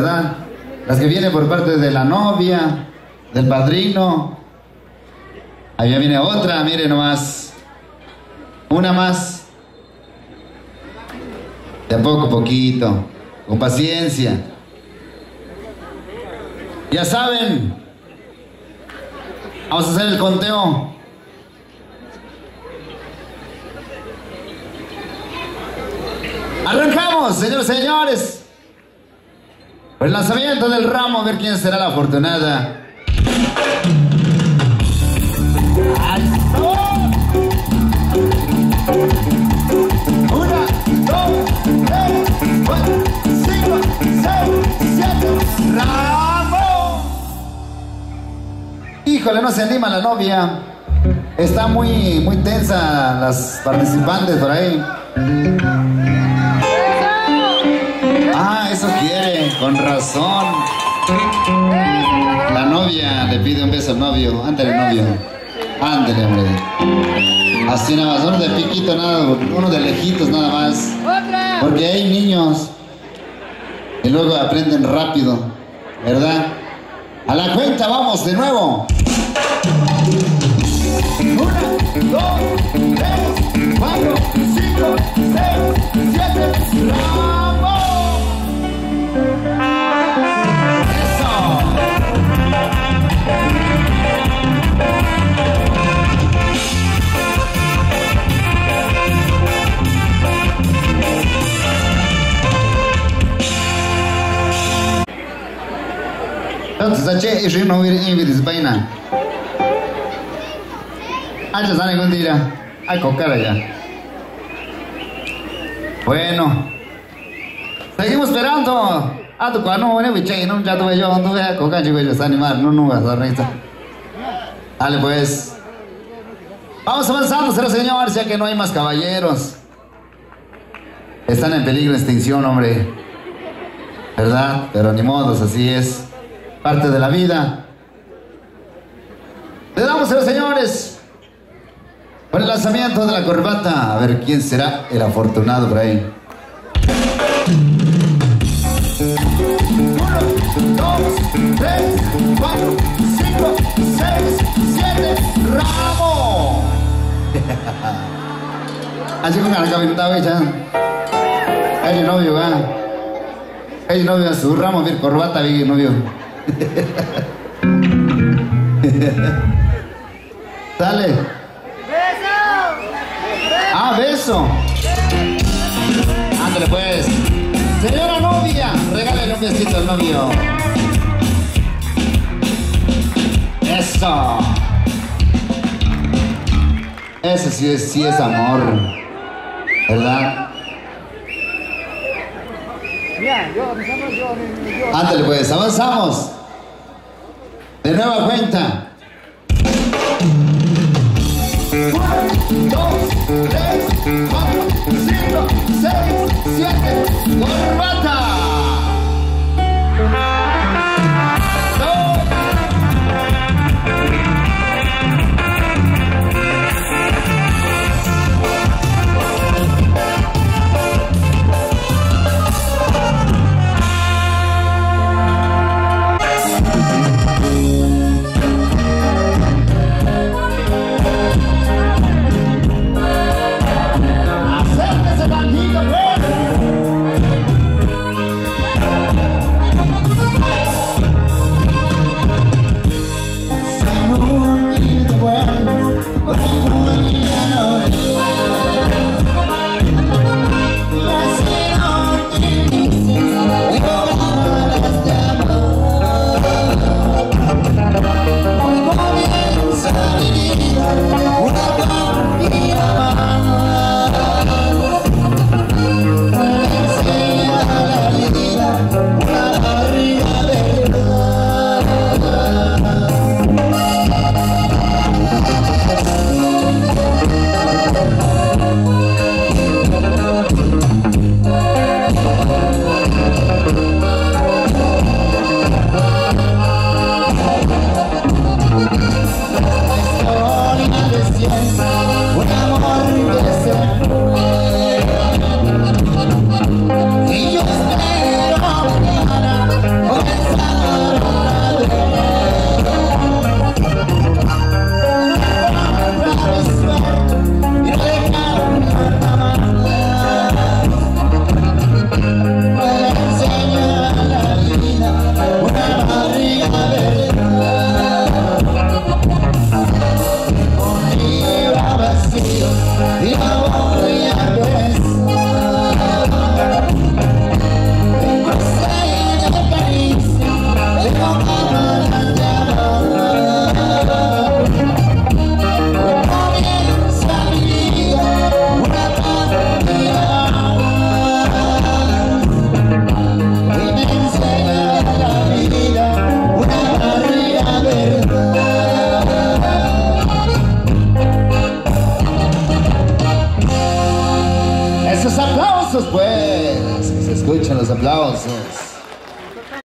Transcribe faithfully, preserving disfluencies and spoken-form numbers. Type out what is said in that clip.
¿verdad? Las que vienen por parte de la novia, del padrino. Allá viene otra, miren nomás. Una más. De a poco a poquito, con paciencia. Ya saben, vamos a hacer el conteo. Arrancamos, señores y señores, por el lanzamiento del ramo, a ver quién será la afortunada. Una, dos, tres, cuatro, cinco, seis, siete, ¡ramo! Híjole, no se anima la novia. Está muy, muy tensa las participantes por ahí. Ah, eso quiere, con razón. La novia le pide un beso al novio. Ándale, novio. Ándale, hombre. Así nada más, uno de piquito, nada, uno de lejitos nada más. Porque hay niños y luego aprenden rápido, ¿verdad? A la cuenta vamos de nuevo. Una, dos, tres, cuatro, cinco, seis, siete, ¡vamos! ¡Eso! Entonces, ¿ache? ¿Y no hubiera invitis vaina? Acha sale un día. Ay, cocara ya. Bueno. Seguimos esperando. Ah, tu cuano, bueno, biche, no, ya tuve yo, no tuve a coca, chico, yo animar, no, no, vas a risa. Dale, pues. Vamos avanzando, señores señores, ya que no hay más caballeros. Están en peligro de extinción, hombre. ¿Verdad? Pero ni modos, así es. Parte de la vida. Le damos, señores señores, por el lanzamiento de la corbata. A ver quién será el afortunado por ahí. Uno, dos, tres, cuatro, cinco, seis, siete, ¡ramo! Así con la caminata, ya. Hay novio, ¿verdad? Hay novio, su ramo, ver corbata, vi novio. Dale. ¡Beso! ¡Ah, beso! Ándale, pues. Señora novia, regálale un besito al novio. Eso. Ese sí es, sí es amor, ¿verdad? Ándale, pues, avanzamos. De nueva cuenta. Uno, dos,